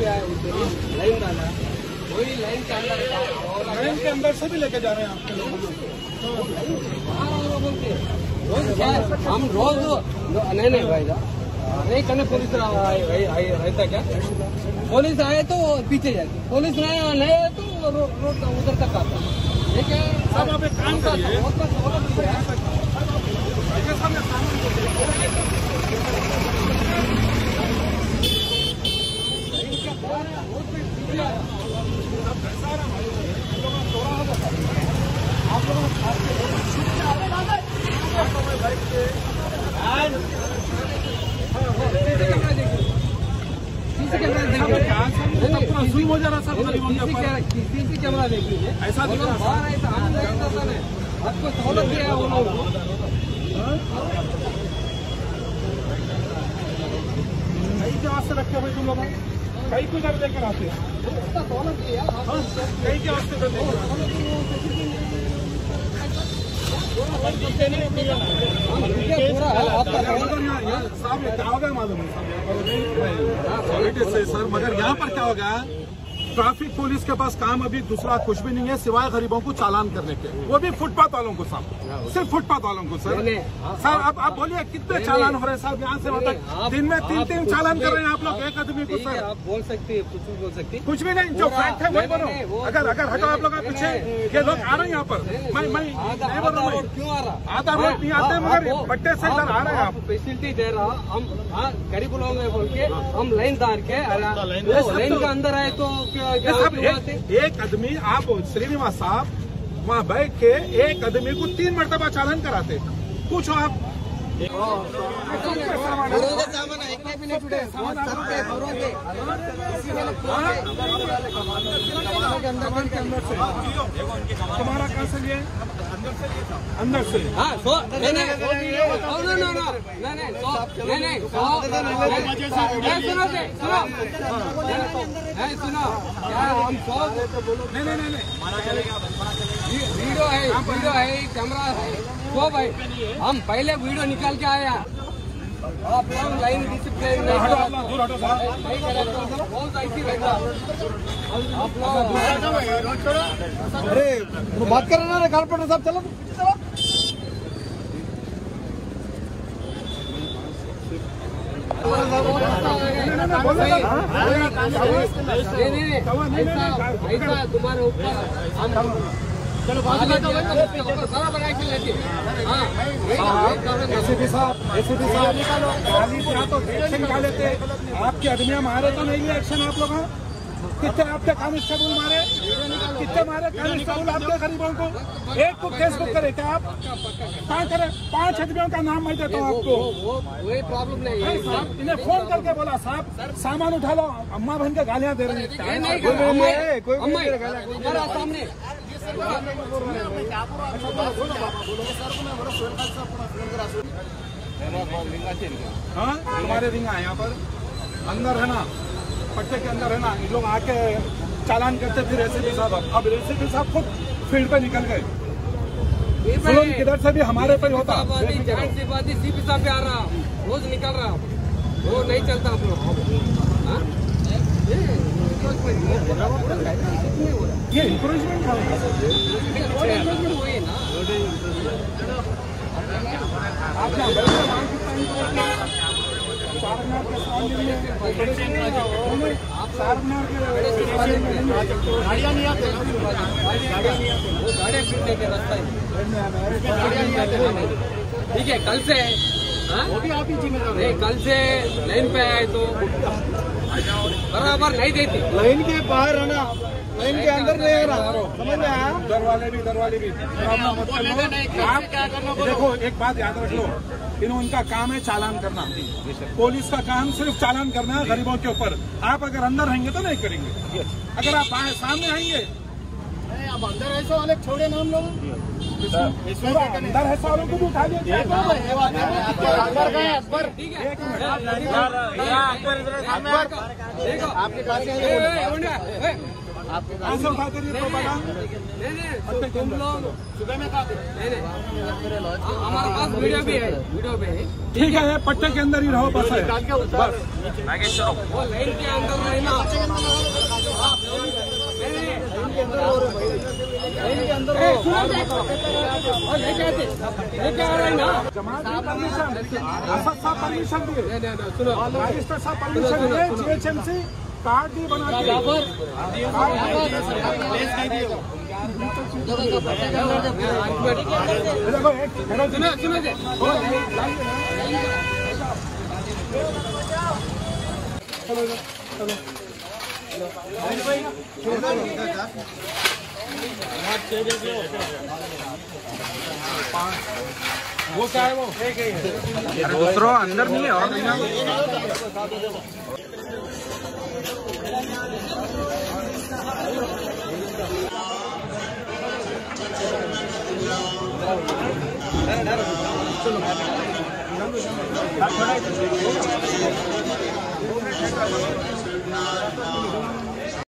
Line डाला, वही line के अंदर से भी लेके जा रहे हैं आपके लोग। हम रोज नहीं भाई नहीं करने पुलिस रहता क्या? पुलिस आए तो पीछे जाती, पुलिस नहीं आए तो रोड उधर तक आता। लेकिन सब आप एक काम करिए, आप लोगों सुई हो जा रहा सर, सीसी कैमरा देखिए ऐसा आपको सहूलत दिया है उन लोगों को। कई के वास्ते रखे भाई तुम लोग, कई को जब लेकर आते हैं सहूलत दिया, कई के वास्ते साहब क्या होगा मालूम है सर, मगर यहाँ पर क्या होगा, ट्रैफिक पुलिस के पास काम अभी दूसरा कुछ भी नहीं है सिवाय गरीबों को चालान करने के, वो भी फुटपाथ वालों को साहब, सिर्फ फुटपाथ वालों को सर। सर अब आप बोलिए कितने चालान हो रहे हैं साहब यहाँ से, मतलब दिन में 3 चालान कर रहे हैं आप लोग एक आदमी को सर। आप बोल सकते हैं, कुछ भी बोल सकते हैं, कुछ भी नहीं, जो फैक्ट है वही बोलो। अगर हटो आप लोग पीछे, ये लोग आ रहे हैं यहाँ पर, मैं नहीं बोल रहा हूँ क्यों आ रहा, आधा रोड नहीं आते मगर पट्टे से इधर आ रहे हैं। आप फैसिलिटी दे रहा, हम गरीब लोग बोल के हम लाइन डाल के लाइन के अंदर आए तो एक आदमी, आप श्रीनिवास साहब वहाँ बैठ के एक आदमी को 3 मरतबा चालान कराते, पूछो आप। तुम्हारा कहाँ से लिए? अंदर से। हाँ सुनो नहीं वीडियो है कैमरा है तो भाई हम पहले वीडियो निकाल के आया। आप लोग लाइन डिसिप्लिन अरे वो बात कर रहे ना कारपोरेटर साहब, चलो ऐसा तुम्हारे ऊपर चलो सारा बना के लेते। एसीपी साहब तो एक्शन निकाल लेते, आपके आदमी मारे तो नहीं लिया एक्शन आप लोगों? कितने आपके कांस्टेबल मारे, कितने मारे कांस्टेबल आपके गरीबों को? एक को केस बुक करे क्या आप? कहाँ करे? 5 आदमियों का नाम मैं देता हूँ आपको, कोई प्रॉब्लम नहीं है साहब। इन्हें फोन करके बोला साहब सामान उठा लो, अम्मा बहन के गालियाँ दे रही है। सामने हाँ हमारे रिंगा है यहाँ पर, अंदर है ना, पट्टे के अंदर है ना, ये लोग आके चालान करते थे एसीपी साहब। अब एसीपी साहब खुद फील्ड पे निकल गए, किधर से भी हमारे पे होता। सीपी साहब पे आ रहा, रोज निकल रहा, वो नहीं चलता आप लोग। ये इंक्रोचमेंट हुई ना, आप गाड़ियाँ नहीं आते, गाड़ियाँ फिरने के रास्ता ठीक है। कल से वो भी आप ही जिम्मेदार नहीं, कल से लाइन पे आए तो बराबर नहीं देती, लाइन के बाहर है ना, लाइन के अंदर नहीं आ रहा, समझ में आया? दरवाजे भी आप देखो, एक बात याद रख लो, इनका काम है चालान करना, पुलिस का काम सिर्फ चालान करना है गरीबों के ऊपर। आप अगर अंदर रहेंगे तो नहीं करेंगे, अगर आप सामने आएंगे। अब अंदर ऐसे वाले छोड़े ना हम लोग, अंदर ऐसा वालों को भी उठा लिया। आपके ऐसे उठाते रहिए तो बड़ा नहीं तुम लोग सुबह में कहा नहीं हमारे पास वीडियो भी है ठीक है, पट्टे के अंदर ही रहो बस है बस। वो लाइन के अंदर नहीं ना लेके आ रहे हैं ना जमात परमिशन असद साहब परमिशन दिए, सुनो रजिस्टर साहब परमिशन दिए, GHMC कार्ड भी बना के वो क्या है वो दूसरों अंदर नहीं है और चलो